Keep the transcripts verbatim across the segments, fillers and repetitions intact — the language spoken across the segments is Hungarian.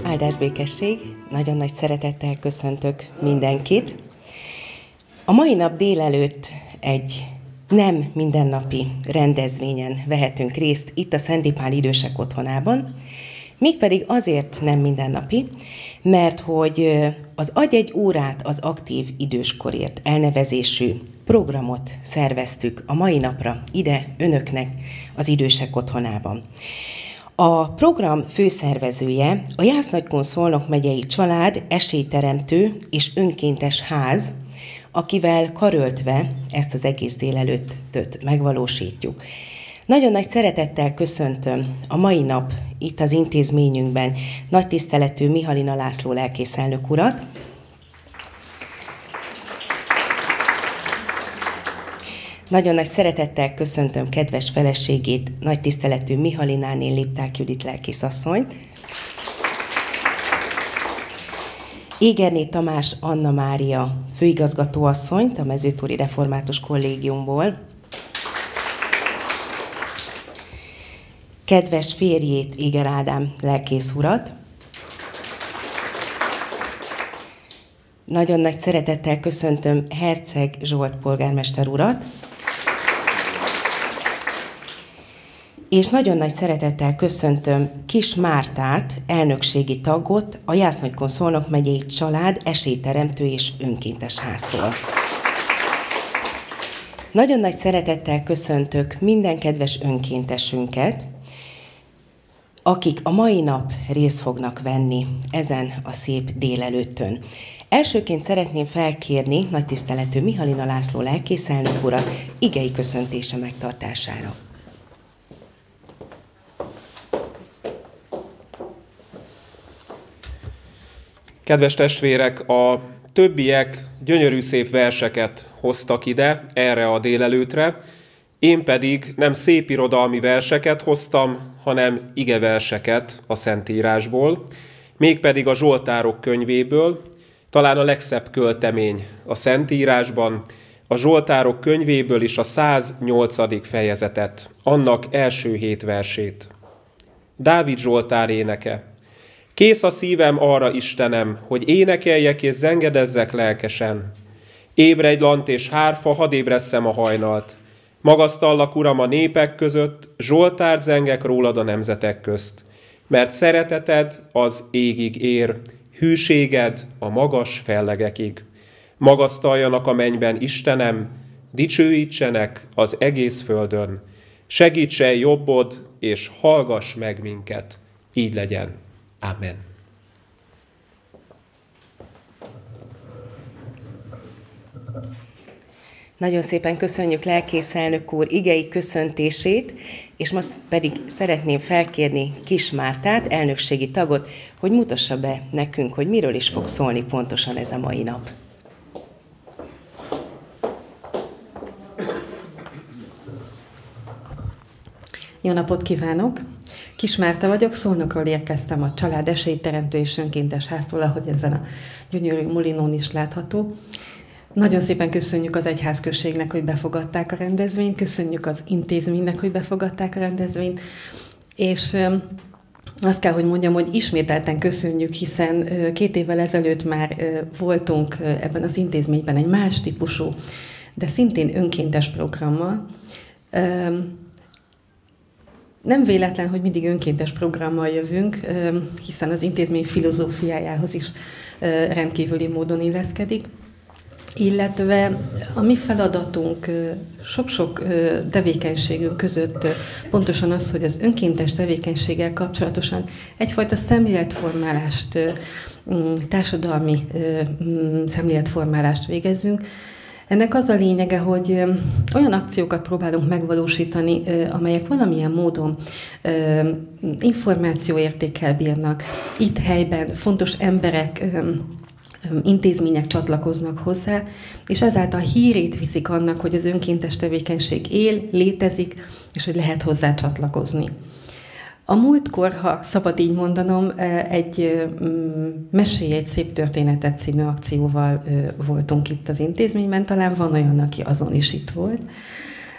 Áldás békesség, nagyon nagy szeretettel köszöntök mindenkit. A mai nap délelőtt egy nem mindennapi rendezvényen vehetünk részt itt a Szent Ipál Idősek Otthonában, mégpedig azért nem mindennapi, mert hogy az Adj egy órát az aktív időskorért elnevezésű programot szerveztük a mai napra ide önöknek az Idősek Otthonában. A program főszervezője a Jász-Nagykun-Szolnok megyei család, esélyteremtő és önkéntes ház, akivel karöltve ezt az egész délelőttöt megvalósítjuk. Nagyon nagy szeretettel köszöntöm a mai nap itt az intézményünkben nagy tiszteletű Mihalina László lelkészelnök urat, nagyon nagy szeretettel köszöntöm kedves feleségét, nagy tiszteletű Mihalináné Lépták Judit lelkészasszonyt, Égerné Tamás Anna Mária főigazgatóasszonyt a Mezőtóri Református Kollégiumból, kedves férjét, Éger Ádám lelkész urat, nagyon nagy szeretettel köszöntöm Herceg Zsolt polgármester urat, és nagyon nagy szeretettel köszöntöm Kis Mártát, elnökségi tagot, a Jász-Nagykun-Szolnok megyei család, esélyteremtő és önkéntes háztól. Nagyon nagy szeretettel köszöntök minden kedves önkéntesünket, akik a mai nap részt fognak venni ezen a szép délelőttön. Elsőként szeretném felkérni nagy tiszteletű Mihalina László lelkészelnök urat igei köszöntése megtartására. Kedves testvérek, a többiek gyönyörű szép verseket hoztak ide, erre a délelőtre, én pedig nem szépirodalmi verseket hoztam, hanem igeverseket a Szentírásból, mégpedig a Zsoltárok könyvéből, talán a legszebb költemény a Szentírásban, a Zsoltárok könyvéből is a száznyolcadik fejezetet, annak első hét versét. Dávid Zsoltár éneke. Kész a szívem arra, Istenem, hogy énekeljek és zengedezzek lelkesen. Ébredj, lant és hárfa, hadd ébresszem a hajnalt. Magasztallak, Uram, a népek között, Zsoltárt zengek rólad a nemzetek közt. Mert szereteted az égig ér, hűséged a magas fellegekig. Magasztaljanak a mennyben, Istenem, dicsőítsenek az egész földön. Segíts el jobbod, és hallgass meg minket. Így legyen. Amen. Nagyon szépen köszönjük lelkészelnök úr igei köszöntését, és most pedig szeretném felkérni Kis Mártát, elnökségi tagot, hogy mutassa be nekünk, hogy miről is fog szólni pontosan ez a mai nap. Jó napot kívánok! Kis Márta vagyok, Szolnokról érkeztem a család esélyteremtő és önkéntes háztól, ahogy ezen a gyönyörű mulinón is látható. Nagyon szépen köszönjük az egyházközségnek, hogy befogadták a rendezvényt, köszönjük az intézménynek, hogy befogadták a rendezvényt, és azt kell, hogy mondjam, hogy ismételten köszönjük, hiszen két évvel ezelőtt már voltunk ebben az intézményben egy más típusú, de szintén önkéntes programmal. Nem véletlen, hogy mindig önkéntes programmal jövünk, hiszen az intézmény filozófiájához is rendkívüli módon illeszkedik. Illetve a mi feladatunk sok-sok tevékenységünk között pontosan az, hogy az önkéntes tevékenységgel kapcsolatosan egyfajta szemléletformálást, társadalmi szemléletformálást végezzünk. Ennek az a lényege, hogy olyan akciókat próbálunk megvalósítani, amelyek valamilyen módon információértékkel bírnak. Itt helyben fontos emberek, intézmények csatlakoznak hozzá, és ezáltal hírét viszik annak, hogy az önkéntes tevékenység él, létezik, és hogy lehet hozzá csatlakozni. A múltkor, ha szabad így mondanom, egy Mesélj egy szép történetet című akcióval voltunk itt az intézményben, talán van olyan, aki azon is itt volt.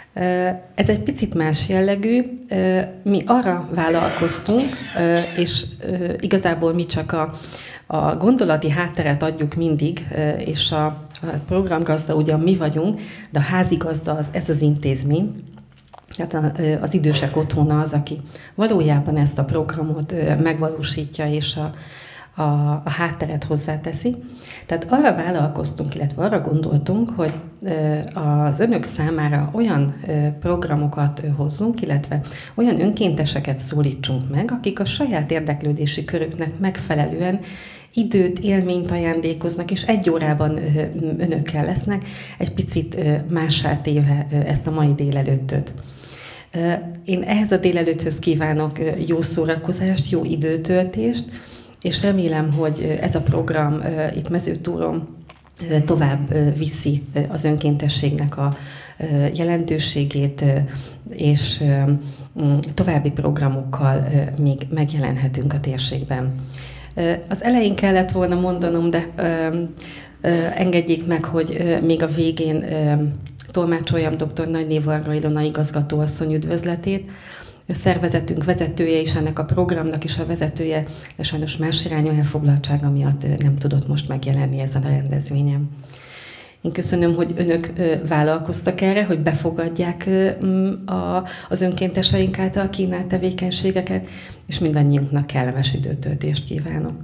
Ez egy picit más jellegű. Mi arra vállalkoztunk, és igazából mi csak a, a gondolati hátteret adjuk mindig, és a, a programgazda ugyan mi vagyunk, de a házigazda az, ez az intézmény. Tehát az idősek otthona az, aki valójában ezt a programot megvalósítja, és a, a, a hátteret hozzáteszi. Tehát arra vállalkoztunk, illetve arra gondoltunk, hogy az önök számára olyan programokat hozzunk, illetve olyan önkénteseket szólítsunk meg, akik a saját érdeklődési körüknek megfelelően időt, élményt ajándékoznak, és egy órában önökkel lesznek, egy picit mássá téve ezt a mai délelőttöt. Én ehhez a délelőtthöz kívánok jó szórakozást, jó időtöltést, és remélem, hogy ez a program itt Mezőtúron tovább viszi az önkéntességnek a jelentőségét, és további programokkal még megjelenhetünk a térségben. Az elején kellett volna mondanom, de engedjék meg, hogy még a végén tolmácsoljam dr. Nagyné Varga Ilona igazgatóasszony üdvözletét. A szervezetünk vezetője és ennek a programnak is a vezetője, de sajnos más irányú elfoglaltsága miatt nem tudott most megjelenni ezen a rendezvényen. Én köszönöm, hogy önök vállalkoztak erre, hogy befogadják az önkénteseink által kínált tevékenységeket, és mindannyiunknak kellemes időtöltést kívánok.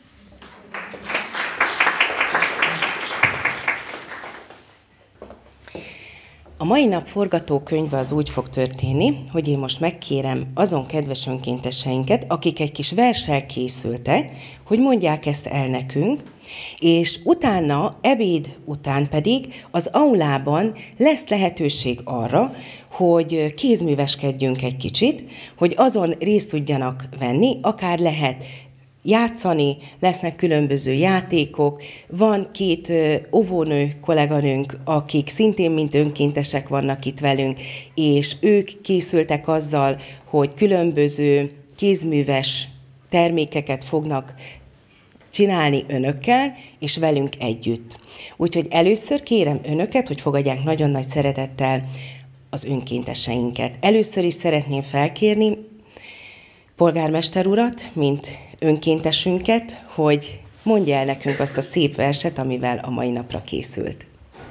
A mai nap forgatókönyve az úgy fog történni, hogy én most megkérem azon kedves önkénteseinket, akik egy kis verssel készültek, hogy mondják ezt el nekünk, és utána, ebéd után pedig az aulában lesz lehetőség arra, hogy kézműveskedjünk egy kicsit, hogy azon részt tudjanak venni, akár lehet játszani, lesznek különböző játékok, van két óvónő kolléganőnk, akik szintén mint önkéntesek vannak itt velünk, és ők készültek azzal, hogy különböző kézműves termékeket fognak csinálni önökkel, és velünk együtt. Úgyhogy először kérem önöket, hogy fogadják nagyon nagy szeretettel az önkénteseinket. Először is szeretném felkérni polgármester urat, mint önkéntesünket, hogy mondja el nekünk azt a szép verset, amivel a mai napra készült.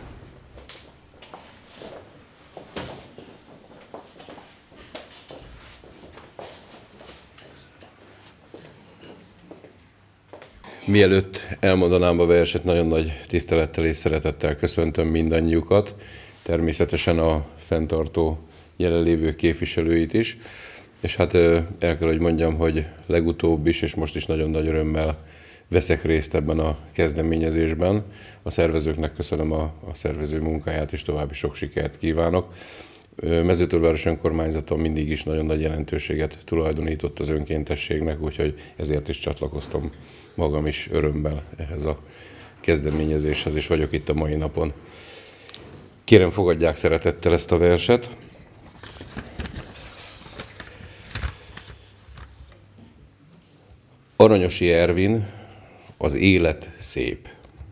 Mielőtt elmondanám a verset, nagyon nagy tisztelettel és szeretettel köszöntöm mindannyiukat, természetesen a fenntartó jelenlévő képviselőit is, és hát el kell, hogy mondjam, hogy legutóbb is, és most is nagyon nagy örömmel veszek részt ebben a kezdeményezésben. A szervezőknek köszönöm a, a szervező munkáját, és további sok sikert kívánok. Mezőtúrváros önkormányzata mindig is nagyon nagy jelentőséget tulajdonított az önkéntességnek, úgyhogy ezért is csatlakoztam magam is örömmel ehhez a kezdeményezéshez, és vagyok itt a mai napon. Kérem, fogadják szeretettel ezt a verset. Aranyosi Ervin, az élet szép.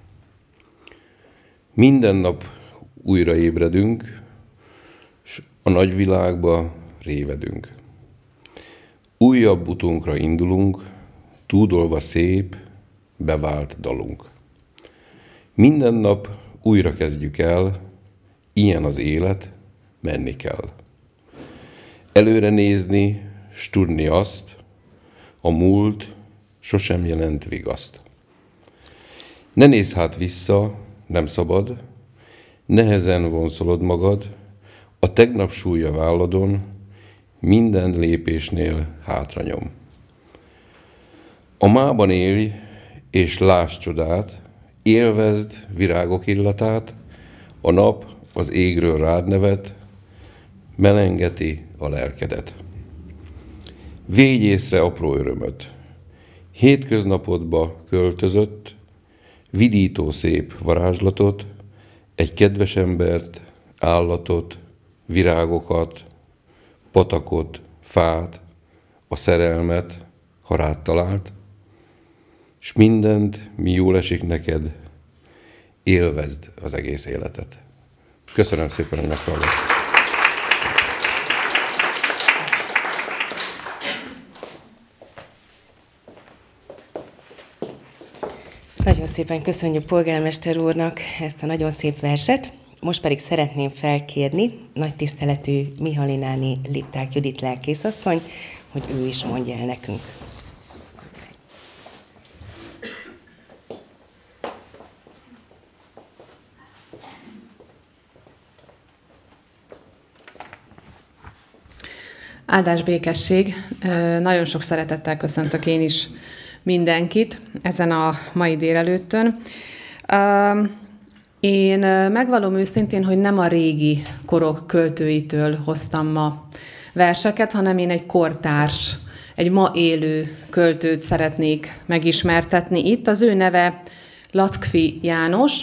Minden nap újra ébredünk, s a nagyvilágba révedünk. Újabb utunkra indulunk, túlolva szép, bevált dalunk. Minden nap újra kezdjük el, ilyen az élet, menni kell. Előre nézni, s tudni azt, a múlt sosem jelent vigaszt. Ne nézz hát vissza, nem szabad, nehezen vonszolod magad, a tegnap súlya válladon, minden lépésnél hátranyom. A mában élj, és lásd csodát, élvezd virágok illatát, a nap az égről rád nevet, melengeti a lelkedet. Végy észre apró örömöt, hétköznapodba költözött, vidító szép varázslatot, egy kedves embert, állatot, virágokat, patakot, fát, a szerelmet, ha rád talált, s mindent, mi jól esik neked, élvezd az egész életet. Köszönöm szépen, hogy meghallgattak. Nagyon szépen köszönjük polgármester úrnak ezt a nagyon szép verset. Most pedig szeretném felkérni nagy tiszteletű Mihalináni Litták Judit lelkészasszony, hogy ő is mondja el nekünk. Áldás békesség. Nagyon sok szeretettel köszöntök én is mindenkit ezen a mai délelőttön. Én megvallom őszintén, hogy nem a régi korok költőitől hoztam ma verseket, hanem én egy kortárs, egy ma élő költőt szeretnék megismertetni itt. Az ő neve Lackfi János.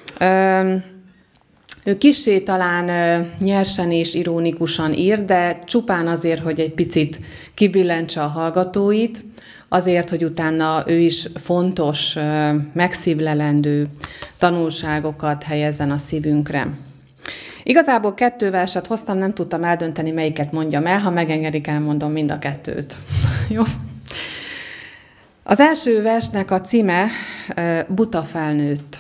Ő kissé talán nyersen és ironikusan ír, de csupán azért, hogy egy picit kibillentse a hallgatóit, azért, hogy utána ő is fontos, megszívlelendő tanulságokat helyezzen a szívünkre. Igazából kettő verset hoztam, nem tudtam eldönteni, melyiket mondjam el, ha megengedik, elmondom mind a kettőt. Jó? Az első versnek a címe Buta felnőtt.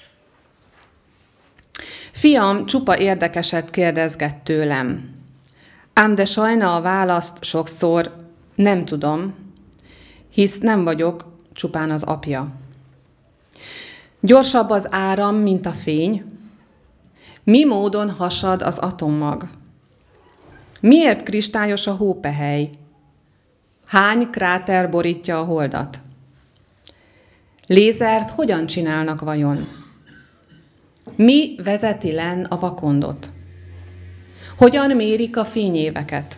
Fiam csupa érdekeset kérdezget tőlem, ám de sajna a választ sokszor nem tudom, hisz nem vagyok csupán az apja. Gyorsabb az áram, mint a fény, mi módon hasad az atommag? Miért kristályos a hópehely? Hány kráter borítja a holdat? Lézert hogyan csinálnak vajon? Mi vezeti len a vakondot? Hogyan mérik a fényéveket?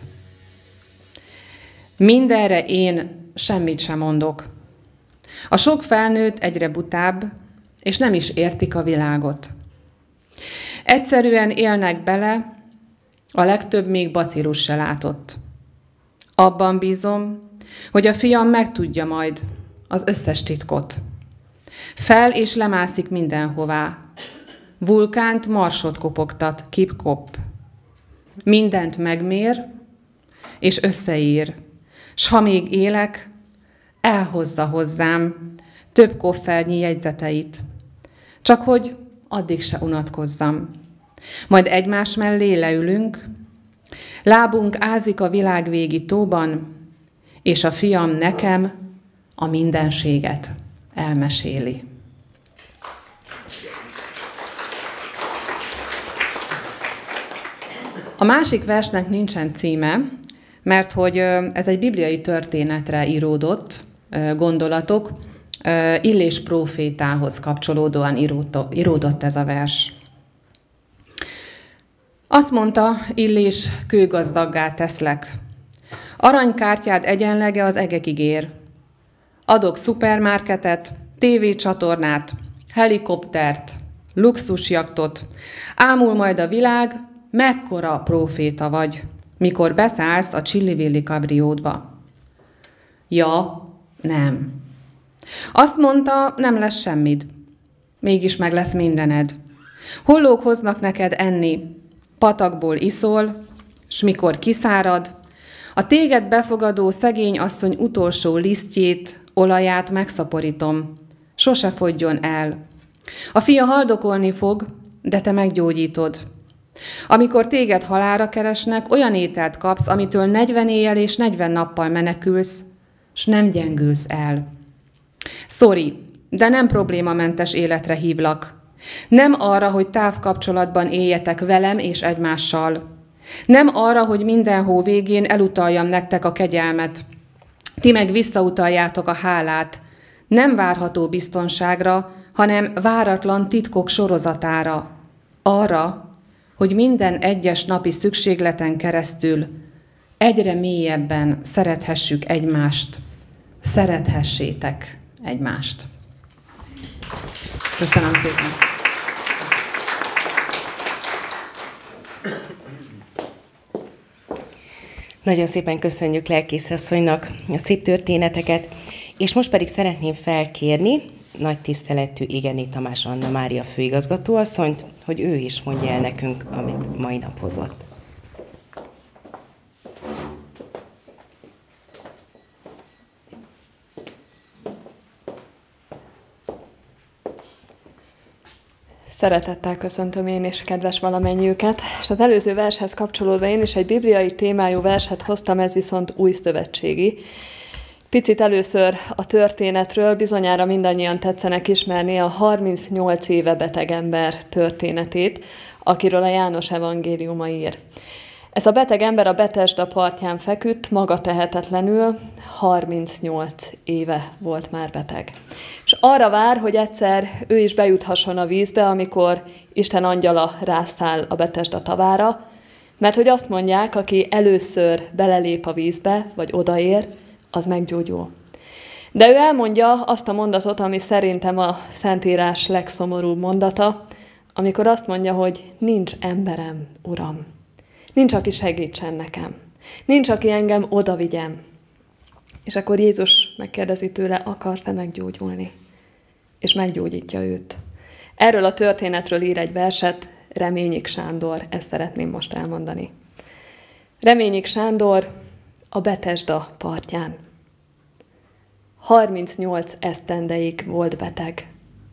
Mindenre én semmit sem mondok. A sok felnőtt egyre butább, és nem is értik a világot. Egyszerűen élnek bele, a legtöbb még bacillus se látott. Abban bízom, hogy a fiam megtudja majd az összes titkot. Fel és lemászik mindenhová. Vulkánt marsot kopogtat, kip-kop. Mindent megmér, és összeír, s ha még élek, elhozza hozzám több koffernyi jegyzeteit, csak hogy addig se unatkozzam. Majd egymás mellé leülünk, lábunk ázik a világvégi tóban, és a fiam nekem a mindenséget elmeséli. A másik versnek nincsen címe, mert hogy ez egy bibliai történetre íródott gondolatok, Illés prófétához kapcsolódóan íródott ez a vers. Azt mondta, Illés, kőgazdaggá teszlek. Aranykártyád egyenlege az egekig ér. Adok szupermarketet, tévécsatornát, helikoptert, luxusjaktot. Ámul majd a világ, mekkora próféta vagy, mikor beszállsz a csillivilli kabriódba. Ja, nem. Azt mondta, nem lesz semmid. Mégis meg lesz mindened. Hollók hoznak neked enni, patakból iszol, s mikor kiszárad, a téged befogadó szegény asszony utolsó lisztjét, olaját megszaporítom. Sose fogyjon el. A fia haldokolni fog, de te meggyógyítod. Amikor téged halálra keresnek, olyan ételt kapsz, amitől negyven éjjel és negyven nappal menekülsz, s nem gyengülsz el. Sorry, de nem problémamentes életre hívlak. Nem arra, hogy távkapcsolatban éljetek velem és egymással. Nem arra, hogy minden hó végén elutaljam nektek a kegyelmet. Ti meg visszautaljátok a hálát. Nem várható biztonságra, hanem váratlan titkok sorozatára. Arra, hogy minden egyes napi szükségleten keresztül egyre mélyebben szerethessük egymást. Szerethessétek egymást. Köszönöm szépen! Nagyon szépen köszönjük lelkészasszonynak a szép történeteket, és most pedig szeretném felkérni nagy tiszteletű Igené Tamás Anna Mária főigazgatóasszonyt, hogy ő is mondja el nekünk, amit mai nap hozott. Szeretettel köszöntöm én is, kedves valamennyiüket, és az előző vershez kapcsolódva én is egy bibliai témájú verset hoztam, ez viszont új szövetségi. Picit először a történetről, bizonyára mindannyian tetszenek ismerni a harmincnyolc éve beteg ember történetét, akiről a János evangéliuma ír. Ez a beteg ember a Betesda partján feküdt, maga tehetetlenül, harmincnyolc éve volt már beteg. És arra vár, hogy egyszer ő is bejuthasson a vízbe, amikor Isten angyala rászáll a Betesda tavára, mert hogy azt mondják, aki először belelép a vízbe, vagy odaér, az meggyógyul. De ő elmondja azt a mondatot, ami szerintem a Szentírás legszomorúbb mondata, amikor azt mondja, hogy nincs emberem, Uram. Nincs, aki segítsen nekem. Nincs, aki engem oda vigyem. És akkor Jézus megkérdezi tőle, akarsz-e meggyógyulni? És meggyógyítja őt. Erről a történetről ír egy verset Reményik Sándor, ezt szeretném most elmondani. Reményik Sándor a Betesda partján. harmincnyolc esztendeig volt beteg.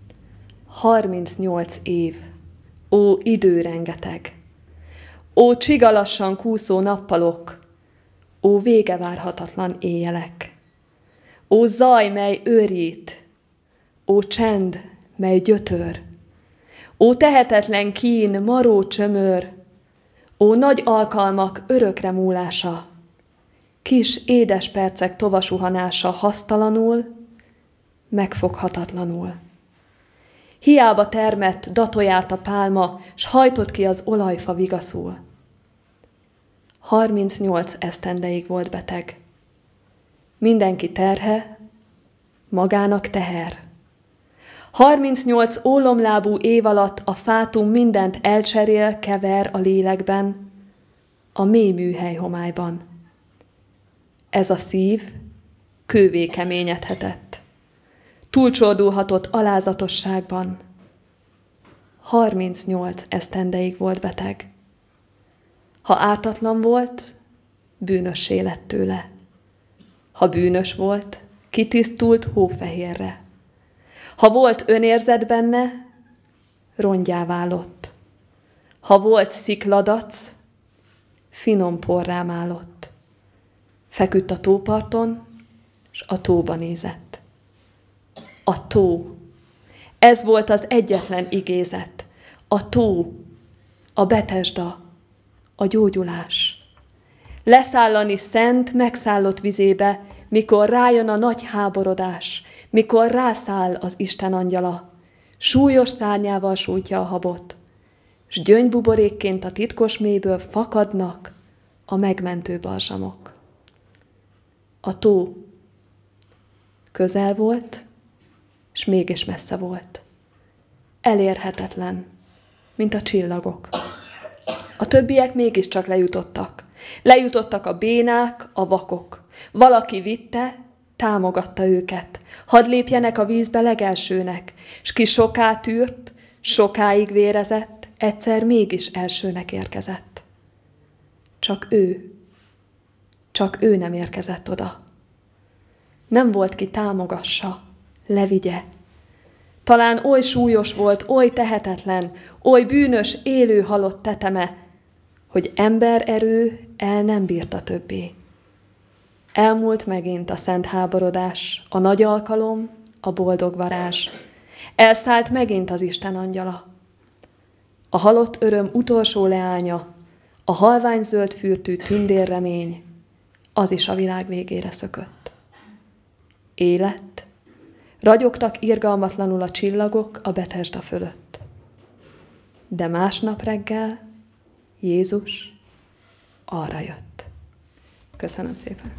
harmincnyolc év. Ó, idő rengeteg. Ó, csigalassan kúszó nappalok, ó, vége várhatatlan éjjelek. Ó, zaj, mely őrít, ó, csend, mely gyötör. Ó, tehetetlen kín, maró csömör, ó, nagy alkalmak örökre múlása. Kis édes percek tovasuhanása hasztalanul, megfoghatatlanul. Hiába termett datoját a pálma, s hajtott ki az olajfa vigaszul. harmincnyolc esztendeig volt beteg. Mindenki terhe, magának teher. harmincnyolc ólomlábú év alatt a fátum mindent elcserél, kever a lélekben, a mély műhely homályban. Ez a szív kővé keményedhetett. Túlcsordulhatott alázatosságban. harmincnyolc esztendeig volt beteg. Ha ártatlan volt, bűnössé lett tőle. Ha bűnös volt, kitisztult hófehérre. Ha volt önérzet benne, rongyá válott. Ha volt szikladac, finom porrá málott. Feküdt a tóparton, s a tóba nézett. A tó. Ez volt az egyetlen igézet. A tó, a Betesda, a gyógyulás. Leszállani szent, megszállott vizébe, mikor rájön a nagy háborodás, mikor rászáll az Isten angyala, súlyos szárnyával sújtja a habot, s gyöngybuborékként a titkos mélyből fakadnak a megmentő balzsamok. A tó közel volt, s mégis messze volt. Elérhetetlen, mint a csillagok. A többiek mégiscsak lejutottak. Lejutottak a bénák, a vakok. Valaki vitte, támogatta őket. Hadd lépjenek a vízbe legelsőnek, s ki soká tűrt, sokáig vérezett, egyszer mégis elsőnek érkezett. Csak ő, csak ő nem érkezett oda. Nem volt ki támogassa, levigye. Talán oly súlyos volt, oly tehetetlen, oly bűnös, élő halott teteme, hogy embererő el nem bírta többé. Elmúlt megint a szent háborodás, a nagy alkalom, a boldog varázs. Elszállt megint az Isten angyala. A halott öröm utolsó leánya, a halványzöld fürtű tündérremény, az is a világ végére szökött. Élet, ragyogtak irgalmatlanul a csillagok a Betesda fölött. De másnap reggel Jézus arra jött. Köszönöm szépen!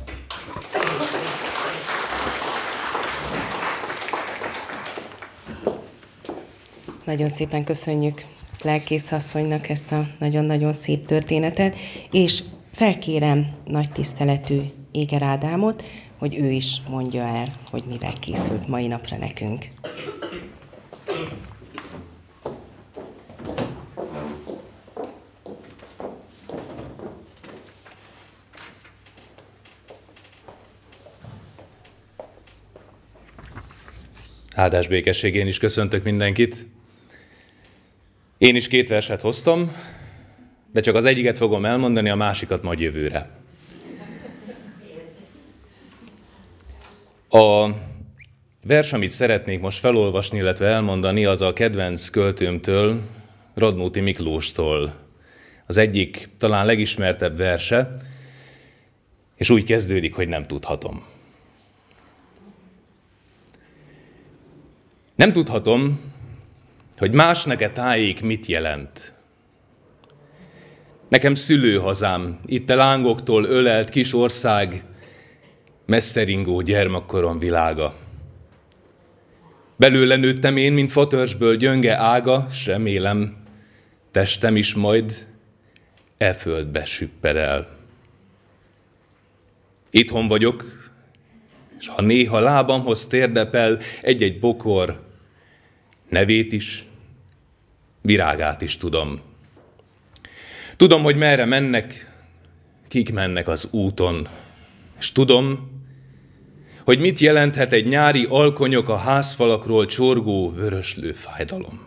Nagyon szépen köszönjük lelkész asszonynak ezt a nagyon-nagyon szép történetet, és felkérem nagy tiszteletű Éger Ádámot, hogy ő is mondja el, hogy mivel készült mai napra nekünk. Áldás békességén is köszöntök mindenkit. Én is két verset hoztam, de csak az egyiket fogom elmondani, a másikat majd jövőre. A vers, amit szeretnék most felolvasni, illetve elmondani, az a kedvenc költőmtől, Radnóti Miklóstól. Az egyik, talán legismertebb verse, és úgy kezdődik, hogy nem tudhatom. Nem tudhatom, hogy más neke tájék mit jelent. Nekem szülőhazám, itt a lángoktól ölelt kis ország, messzeringó gyermekkorom világa. Belőle nőttem én, mint fatörzsből gyönge ága, s remélem, testem is majd e földbe süpped el. Itthon vagyok, és ha néha lábamhoz térdepel egy-egy bokor, nevét is, virágát is tudom. Tudom, hogy merre mennek, kik mennek az úton, és tudom, hogy mit jelenthet egy nyári alkonyok a házfalakról csorgó vöröslő fájdalom.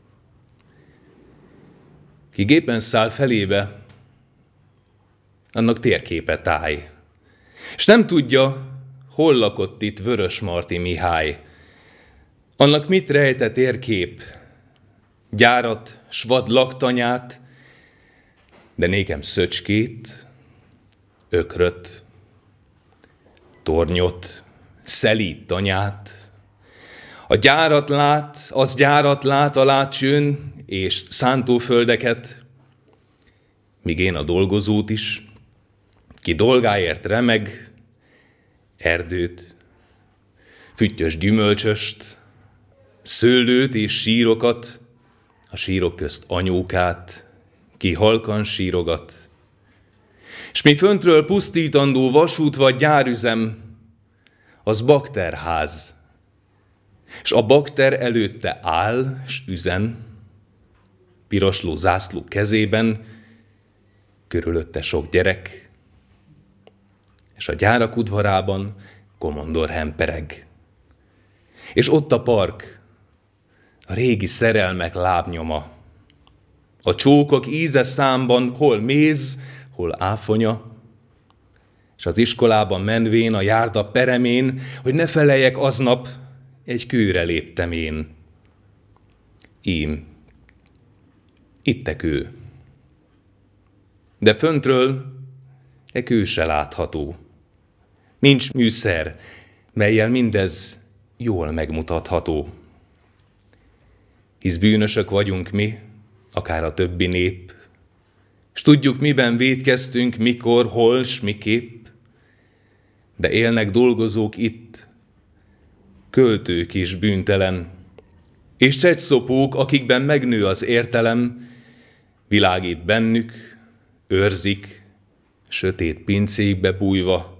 Ki gépen száll felébe, annak térképe táj, és nem tudja, hol lakott itt Vörösmarty Mihály. Annak mit rejtett térkép, gyárat, s vad laktanyát, de nékem szöcskét, ökröt, tornyot, szelíd tanyát. A gyárat lát, az gyárat lát alá csőn, és szántóföldeket, míg én a dolgozót is, ki dolgáért remeg, erdőt, füttyös gyümölcsöst, szőlőt és sírokat, a sírok közt anyókát, ki halkan sírogat. S mi föntről pusztítandó vasút vagy gyárüzem, az bakterház, s a bakter előtte áll, s üzen, pirosló zászló kezében, körülötte sok gyerek, és a gyárak udvarában komondor hempereg. És ott a park, a régi szerelmek lábnyoma, a csókok íze számban hol méz, hol áfonya, és az iskolában menvén a járda peremén, hogy ne feleljek aznap, egy kőre léptem én. Ím, ittek ő. De föntről e kő se látható. Nincs műszer, mellyel mindez jól megmutatható. Hisz bűnösök vagyunk mi, akár a többi nép, s tudjuk, miben vétkeztünk, mikor, hol, s miképp, de élnek dolgozók itt, költők is bűntelen, és csegyszopók, akikben megnő az értelem, világít bennük, őrzik, sötét pincékbe bújva.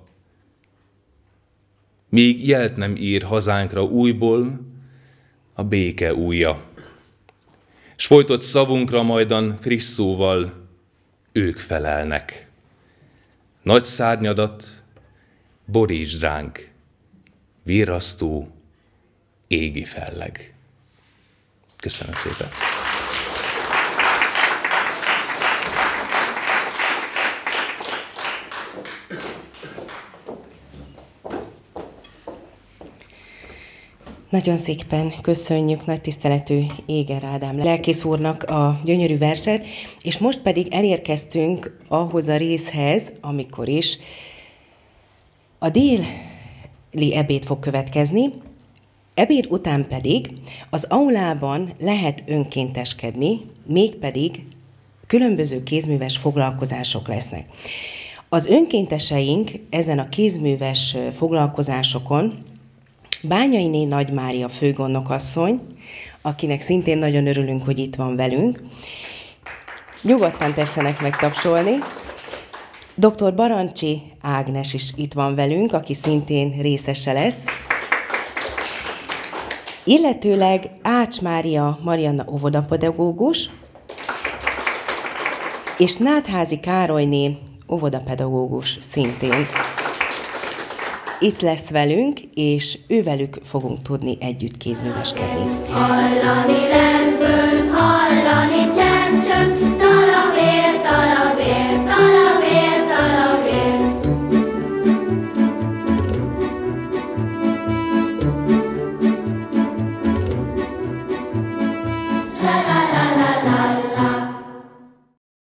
Míg jelt nem ír hazánkra újból a béke ujja, s folytott szavunkra majdan friss szóval ők felelnek. Nagy szárnyadat borítsd ránk, virrasztó égi felleg. Köszönöm szépen! Nagyon szépen köszönjük nagy tiszteletű Éger Ádám lelkész úrnak a gyönyörű verset, és most pedig elérkeztünk ahhoz a részhez, amikor is a déli ebéd fog következni, ebéd után pedig az aulában lehet önkénteskedni, mégpedig különböző kézműves foglalkozások lesznek. Az önkénteseink ezen a kézműves foglalkozásokon Bányainé Nagy Mária főgondnokasszony, akinek szintén nagyon örülünk, hogy itt van velünk. Nyugodtan tessenek meg tapsolni. doktor Barancsi Ágnes is itt van velünk, aki szintén részese lesz. Illetőleg Ács Mária Marianna óvodapedagógus, és Nátházi Károlyné óvodapedagógus szintén. Itt lesz velünk, és ővelük fogunk tudni együtt kézműveskedni.